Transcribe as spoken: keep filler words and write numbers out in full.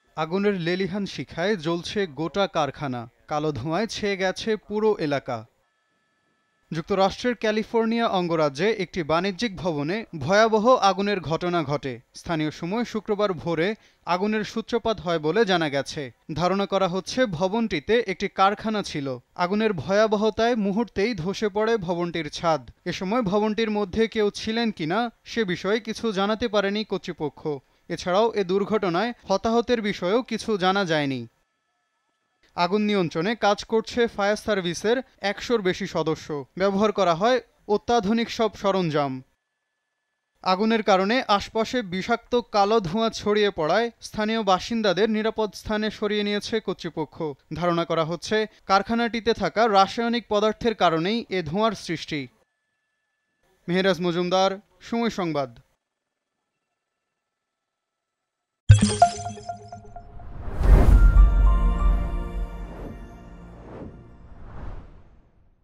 আগুনের লেলিহান শিখায় জ্বলছে গোটা কারখানা, কালো ধোঁয়ায় ছেয়ে গেছে পুরো এলাকা। যুক্তরাষ্ট্রের ক্যালিফোর্নিয়া অঙ্গরাজ্যে একটি বাণিজ্যিক ভবনে ভয়াবহ আগুনের ঘটনা ঘটে। স্থানীয় সময় শুক্রবার ভোরে আগুনের সূত্রপাত হয় বলে জানা গেছে। ধারণা করা হচ্ছে ভবনটিতে একটি কারখানা ছিল। আগুনের ভয়াবহতায় মুহূর্তেই ধসে পড়ে ভবনটির ছাদ। এ সময় ভবনটির মধ্যে কেউ ছিলেন কিনা সে বিষয়ে কিছু জানাতে পারেনি কর্তৃপক্ষ। এছাড়াও এ দুর্ঘটনায় হতাহতের বিষয়েও কিছু জানা যায়নি। আগুন নিয়ন্ত্রণে কাজ করছে ফায়ার সার্ভিসের একশোর বেশি সদস্য। ব্যবহার করা হয় অত্যাধুনিক সব সরঞ্জাম। আগুনের কারণে আশপাশে বিষাক্ত কালো ধোঁয়া ছড়িয়ে পড়ায় স্থানীয় বাসিন্দাদের নিরাপদ স্থানে সরিয়ে নিয়েছে কর্তৃপক্ষ। ধারণা করা হচ্ছে কারখানাটিতে থাকা রাসায়নিক পদার্থের কারণেই এ ধোঁয়ার সৃষ্টি। মেহেরাজ মজুমদার, সময় সংবাদ।